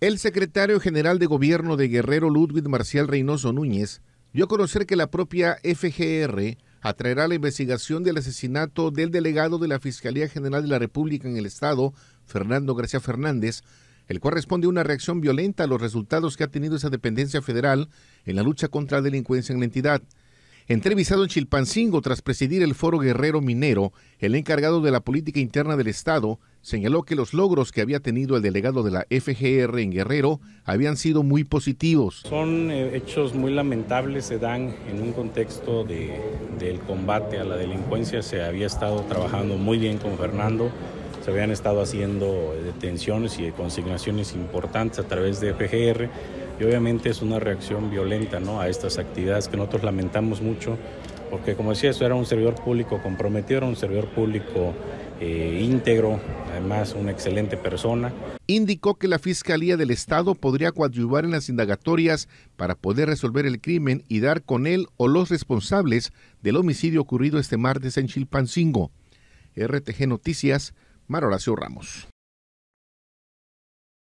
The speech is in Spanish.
El secretario general de Gobierno de Guerrero, Ludwig Marcial Reynoso Núñez, dio a conocer que la propia FGR atraerá la investigación del asesinato del delegado de la Fiscalía General de la República en el Estado, Fernando García Fernández, el cual responde a una reacción violenta a los resultados que ha tenido esa dependencia federal en la lucha contra la delincuencia en la entidad. Entrevistado en Chilpancingo tras presidir el Foro Guerrero Minero, el encargado de la política interna del Estado señaló que los logros que había tenido el delegado de la FGR en Guerrero habían sido muy positivos. Son hechos muy lamentables, se dan en un contexto del combate a la delincuencia. Se había estado trabajando muy bien con Fernando, se habían estado haciendo detenciones y consignaciones importantes a través de FGR. Y obviamente es una reacción violenta, ¿no?, a estas actividades que nosotros lamentamos mucho, porque como decía, eso era un servidor público comprometido, era un servidor público íntegro, además una excelente persona. Indicó que la Fiscalía del Estado podría coadyuvar en las indagatorias para poder resolver el crimen y dar con él o los responsables del homicidio ocurrido este martes en Chilpancingo. RTG Noticias, Mar Horacio Ramos.